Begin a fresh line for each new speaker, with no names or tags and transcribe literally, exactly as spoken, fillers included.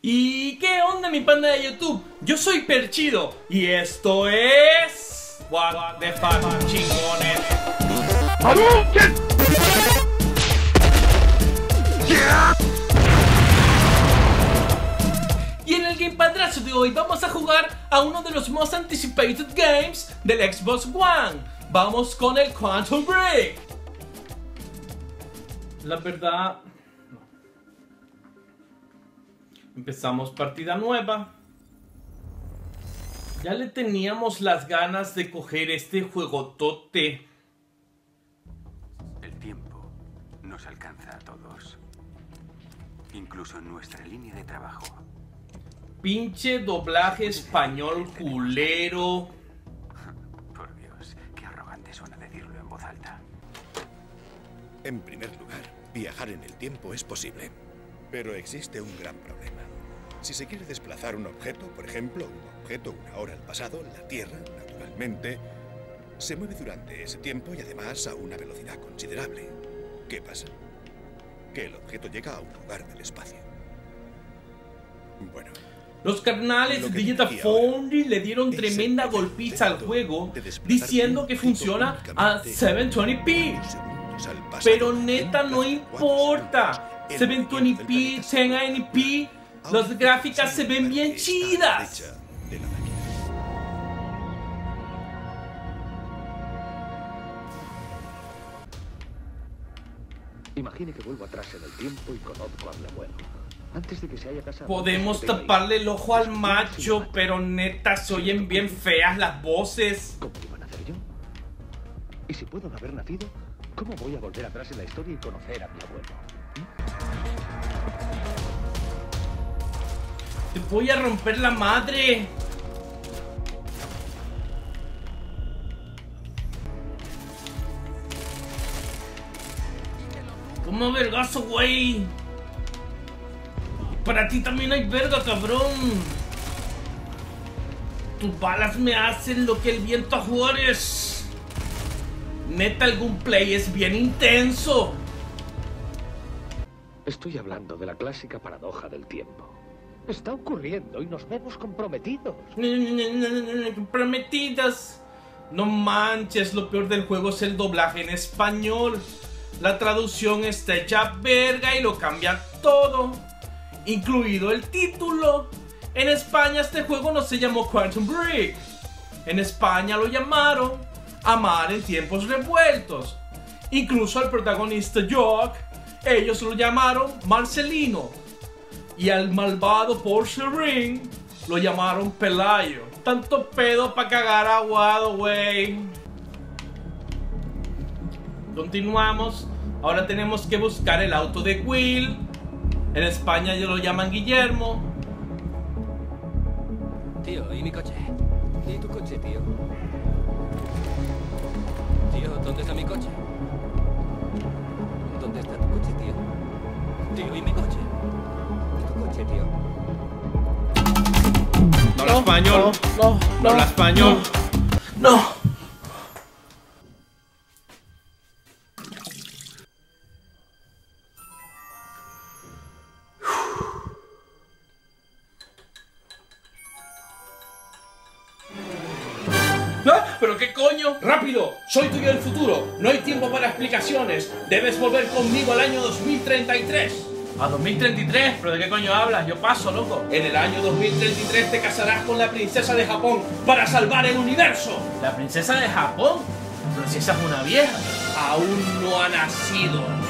¿Y qué onda, mi panda de YouTube? Yo soy Perchido y esto es... What the fuck, chingones. Y en el gamepadrazo de hoy vamos a jugar a uno de los most anticipated games del Xbox One. Vamos con el Quantum Break. La verdad... Empezamos partida nueva. Ya le teníamos las ganas de coger este juegotote.
El tiempo nos alcanza a todos, incluso en nuestra línea de trabajo.
Pinche doblaje español culero.
Por Dios, qué arrogante suena decirlo en voz alta.
En primer lugar, viajar en el tiempo es posible, pero existe un gran problema. Si se quiere desplazar un objeto, por ejemplo, un objeto una hora al pasado, la Tierra, naturalmente, se mueve durante ese tiempo y además a una velocidad considerable. ¿Qué pasa? Que el objeto llega a un lugar del espacio. Bueno...
Los carnales de Digital Foundry le dieron tremenda golpiza al juego diciendo que funciona a setecientos veinte p. Pero neta no importa. setecientos veinte p, diez eighty p, las gráficas se ven bien chidas.
Imagine que vuelvo atrás en el tiempo y conozco a mi abuelo. Antes de que se haya casado.
Podemos taparle el ojo al macho, pero neta se oyen bien feas las voces.
¿Cómo iba a nacer yo? Y si puedo no haber nacido, ¿cómo voy a volver atrás en la historia y conocer a mi abuelo?
Te voy a romper la madre. ¿Cómo vergazo, güey? Para ti también hay verga, cabrón. Tus balas me hacen lo que el viento a Juárez. Neta, el gameplay es bien intenso.
Estoy hablando de la clásica paradoja del tiempo. Está ocurriendo y nos vemos comprometidos.
Comprometidas. No manches, lo peor del juego es el doblaje en español. La traducción está hecha verga y lo cambia todo, incluido el título. En España este juego no se llamó Quantum Break. En España lo llamaron Amar en tiempos revueltos. Incluso al protagonista Jock, ellos lo llamaron Marcelino. Y al malvado Porsche Ring lo llamaron Pelayo. Tanto pedo pa' cagar aguado, wey. Continuamos. Ahora tenemos que buscar el auto de Will. En España ya lo llaman Guillermo.
Tío, ¿y mi coche? ¿Y tu coche, tío? Tío, ¿dónde está mi coche? ¿Dónde está tu coche, tío? Tío, ¿y mi coche? ¿Y tu coche, tío?
No habla español. No, no, no habla español. No. no. ¿Ah? ¿Pero qué coño? ¡Rápido! Soy tuyo del futuro. No hay tiempo para explicaciones. Debes volver conmigo al año dos mil treinta y tres. ¿A dos mil treinta y tres? ¿Pero de qué coño hablas? Yo paso, loco. En el año dos mil treinta y tres te casarás con la princesa de Japón para salvar el universo. ¿La princesa de Japón? Pero si esa es una vieja. Aún no ha nacido.